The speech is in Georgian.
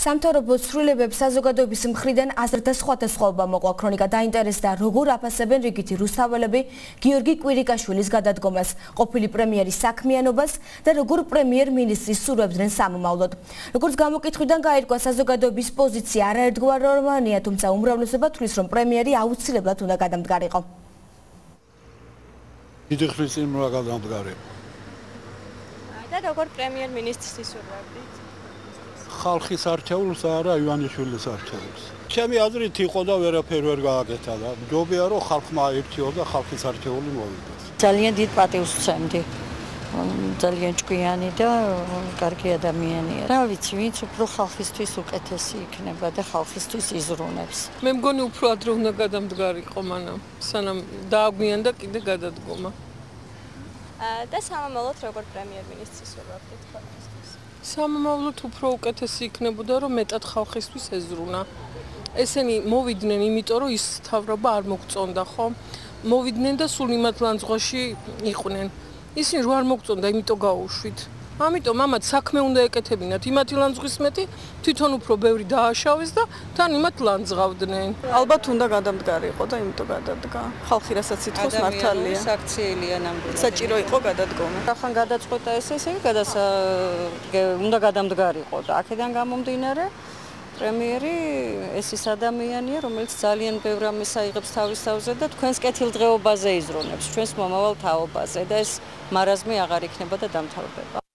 სამთავრობო ცვლილებებს საზოგადოების მხრიდან აზრთა სხვადასხვაობა მოყვა. ქრონიკა დაინტერესდა, როგორ აფასებენ რიგითი რუსთაველები გიორგი კვირიკაშვილის გადადგომას, ყოფილი პრემიერის საქმიანობას და როგორ პრემიერ-მინისტრის სურვებდნენ სამომავლოდ. როგორც გამოკითხვიდან გაირკვა, საზოგადოების პოზიცია არაერთგვაროვანია, თუმცა უმრავლესობა თვლის, რომ პრემიერი აუცილებლად უნდა გადამდგარიყო. დიდი ხნის წინ უნდა გადამდგარიყო. და როგორ პრემიერ-მინისტრის ისურვებდით? ხალხის არჩეულს არა ივანიშვილის არჩეულს. ჩემი აზრით იყო და ვერაფერ ვერ გააკეთა და ჯობია რომ ხალხმა აირჩიო და ხალხის არჩეული მოვიდეს. ძალიან დიდ პატივს ვცემდი. ძალიან ჭკვიანი და კარგი ადამიანია. რა ვიცი, ვინც უფრო ხალხისთვის უკეთესი იქნება და ხალხისთვის იზრუნებს. მე მგონი უფრო ადრე უნდა გადამდგარიყო მანამ, სანამ დააგვიანდა კიდე გადადგომა. და სამომავლოდ როგორ პრემიერ-მინისტრის სურვებდით ხალხისთვის? სამომავლოდ უფრო უკეთესი იქნებოდა, რომ მეტად ხალხისთვის ეზრუნა. ესენი მოვიდნენ, იმიტომ რომ ის თავრობა არ მოგწონდა, ხო? მოვიდნენ და სულ იმათ ლანძღვაში იყვნენ. ისინი რო არ მოგწონდა, იმიტომ გაუშვით. ამიტომ ამათ საქმე უნდა ეკეთებინათ, იმათი ლანძღვის მეტი თვითონ უფრო ბევრი დააშავეს და თან იმათ ლანძღავდნენ. ალბათ უნდა გადამდგარიყო და იმიტომ გადადგა. ხალხი რასაც ითხოვს მართალია. საქციელია ნამდვილად. საჭირო იყო გადადგომა. ახან გადაწყვეტა ესე უნდა გადამდგარიყო და აქედან გამომდინარე პრემიერი ეს ის ადამიანია, რომელიც ძალიან ბევრ ამას აიღებს თავის თავზე და თქვენს კეთილდღეობაზე იზრუნებს, ჩვენს მომავალ თაობაზე და ეს მარაზმი აღარ იქნება და დამთავრდება.